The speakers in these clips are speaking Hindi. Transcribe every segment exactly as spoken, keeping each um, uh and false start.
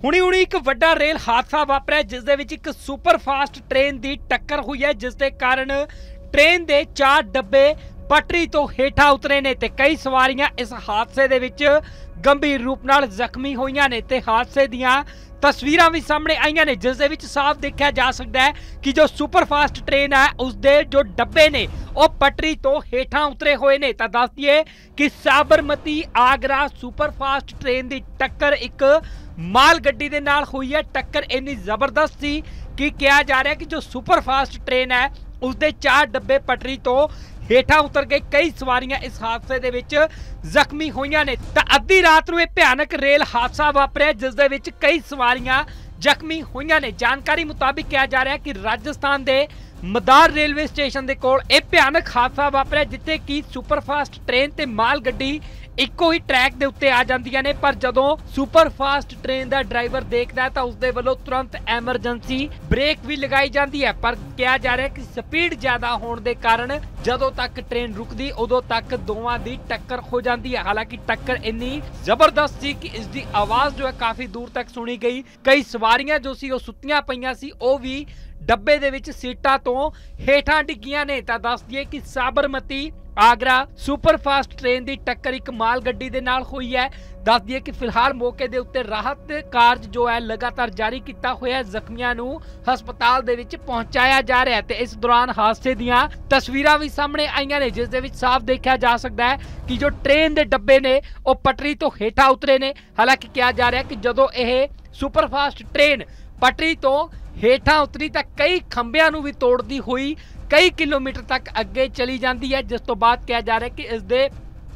ਹੁਣੀ ਹੁਣੀ ਇੱਕ ਵੱਡਾ ਰੇਲ ਹਾਦਸਾ ਵਾਪਰਿਆ ਜਿਸ ਦੇ ਵਿੱਚ ਇੱਕ ਸੁਪਰ ਫਾਸਟ ट्रेन ਦੀ टक्कर हुई है जिस दे कारण ट्रेन ਦੇ चार डब्बे पटरी तो हेठा उतरे ने ते कई सवारियां इस हादसे दे विच गंभीर रूप नाल जख्मी होईयां ने ते हादसे दियां तस्वीरां भी सामने आईयां ने जिस दे विच साफ देखा जा सकता है कि जो सुपर फास्ट ट्रेन है उसके जो डब्बे ने वो पटरी तो हेठा उतरे हुए ने। तो दस दिए कि Sabarmati Agra super fast train की टक्कर एक माल गड्डी दे नाल हुई है। टक्कर इन्नी जबरदस्त सी कि कहा जा रहा है कि जो सुपर फास्ट ट्रेन है उसके चार डब्बे पटरी तो हेठा उतर गए। कई सवारियां इस हादसे दे विच जख्मी होईयां ने। तां अद्धी रात नूं इह भयानक रेल हादसा वापरिया जिस दे विच कई सवारियां जख्मी होईयां ने। जानकारी मुताबिक कहा जा रहा है कि राजस्थान दे मदार रेलवे स्टेशन दे कोल इह भयानक हादसा वापरिया जिथे कि सुपर फास्ट ट्रेन ते माल गड्डी इक्को ही ट्रैक दे उत्ते आ जांदियां ने। पर जदों सुपर फास्ट ट्रेन दा ड्राइवर देखदा है तां उसदे वल्लों तुरंत एमरजेंसी ब्रेक भी लगाई जाती है। पर कहा जा रहा है कि स्पीड ज्यादा होने के कारण जदों तक ट्रेन रुकदी उदों तक दोवां दी टक्कर हो जाती है। हालांकि टक्कर इन्नी जबरदस्त सी कि इसकी आवाज जो है काफी दूर तक सुनी गई। कई सवारियां जो सी वो सुत्तियां पईयां सी वो भी डब्बे दे विच सीटां तो हेठां डिग्गियां ने। तां दस दिए कि Sabarmati Agra super fast train की टक्कर एक माल गड्डी दे नाल हुई है। दस दिए कि फिलहाल मौके दे उत्ते राहत कार्य जो है लगातार जारी किया हुआ है। जख्मियां नूं हस्पताल दे विच पहुंचाया जा रहा है। ते इस दौरान हादसे दियां तस्वीरां भी सामने आईयां ने जिस दे विच साफ देखा जा सकता है कि जो ट्रेन दे डब्बे ने वो पटरी तो हेठा उतरे ने। हालांकि कहा जा रहा है कि जदों यह सुपर फास्ट ट्रेन पटरी तो हेठा उतरी तां कई खंभियां नूं भी तोड़दी हुई कई किलोमीटर तक अगे चली जाती है। जिस तो बाद कहा जा रहा है कि इस दे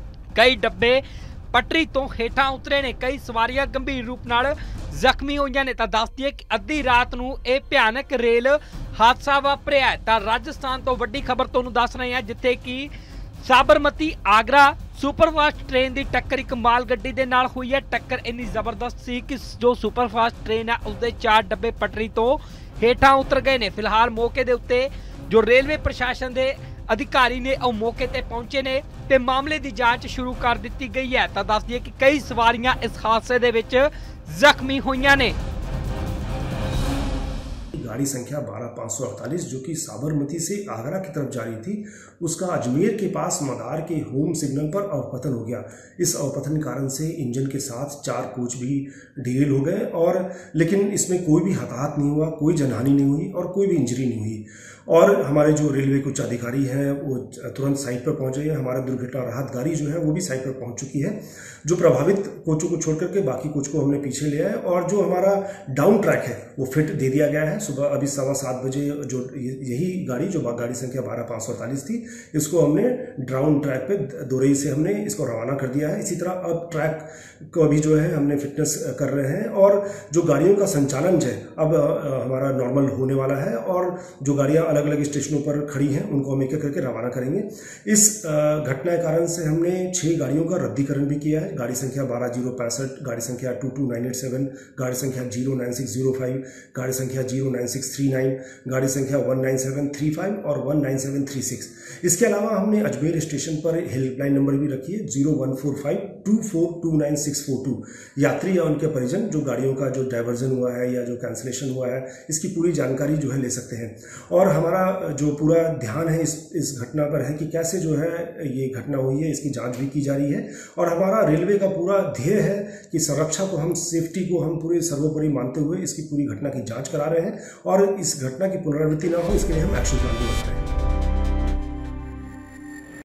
कई डब्बे पटरी तो हेठा उतरे ने। कई सवारियां गंभीर रूप नाल जख्मी होईयां ने। तां दस दिए कि अद्धी रात नूं इह भयानक रेल हादसा वापरिया है। तां राजस्थान तो वड्डी खबर तुहानूं दस रहे हैं जिथे कि Sabarmati Agra super fast train की टक्कर एक माल गड्डी दे नाल हुई है। टक्कर इन्नी जबरदस्त सी कि जो सुपर फास्ट ट्रेन है उसके चार डब्बे पटरी तो हेठा उतर गए ने। फिलहाल मौके दे उत्ते जो रेलवे प्रशासन के अधिकारी ने वो मौके ते पहुंचे ने ते मामले की जांच शुरू कर दी गई है। तो दस दिए कि कई सवारियां इस हादसे दे विच जख्मी होईयां ने। गाड़ी संख्या बारह पाँच सौ अड़तालीस जो कि साबरमती से आगरा की तरफ जा रही थी उसका अजमेर के पास मदार के होम सिग्नल पर अवपतन हो गया। इस अवपतन के कारण से इंजन के साथ चार कोच भी ढील हो गए और लेकिन इसमें कोई भी हताहत नहीं हुआ, कोई जनहानि नहीं हुई और कोई भी इंजरी नहीं हुई। और हमारे जो रेलवे के उच्च अधिकारी हैं वो तुरंत साइट पर पहुंच गए। हमारा दुर्घटना राहत गाड़ी जो है वो भी साइट पर पहुंच चुकी है। जो प्रभावित कोचों को छोड़ करके बाकी कोच को हमने पीछे लिया है और जो हमारा डाउन ट्रैक है वो फिट दे दिया गया है। सुबह अभी सवा सात बजे जो यही गाड़ी जो गाड़ी संख्या बारह पाँच सौ अड़तालीस थी इसको हमने डाउन ट्रैक पे दोरई से हमने इसको रवाना कर दिया है। इसी तरह अब ट्रैक को अभी जो है हमने फिटनेस कर रहे हैं और जो गाड़ियों का संचालन है अब हमारा नॉर्मल होने वाला है और जो गाड़ियां अलग अलग स्टेशनों पर खड़ी हैं उनको हम एक एक करके रवाना करेंगे। इस घटना के कारण से हमने छह गाड़ियों का रद्दीकरण भी किया है। गाड़ी संख्या बारह जीरो पैंसठ, गाड़ी संख्या two two nine eight seven, गाड़ी संख्या zero nine six zero five, गाड़ी संख्या zero nine six three nine, गाड़ी संख्या one nine seven three five और one nine seven three six. इसके अलावा हमने अजमेर स्टेशन पर हेल्पलाइन नंबर भी रखी है zero one four five two four two nine six four two. यात्री या उनके परिजन जो गाड़ियों का जो डाइवर्जन हुआ है या जो कैंसिलेशन हुआ है इसकी पूरी जानकारी जो है ले सकते हैं। और हमारा जो पूरा ध्यान है इस इस घटना पर है कि कैसे जो है ये घटना हुई है इसकी जांच भी की जा रही है। और हमारा रेलवे का पूरा ध्येय है कि सुरक्षा को हम सेफ्टी को हम पूरे सर्वोपरि मानते हुए इसकी पूरी घटना की जांच करा रहे हैं और इस घटना की पुनरावृत्ति ना हो इसके लिए हम एक्शन प्लान भी करते हैं।